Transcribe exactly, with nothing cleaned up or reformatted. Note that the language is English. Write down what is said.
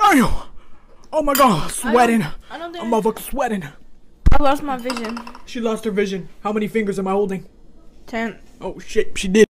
Damn! Oh my god, sweating. I don't, I don't think I'm motherfucking sweating. I lost my vision. She lost her vision. How many fingers am I holding? Ten. Oh shit, she did.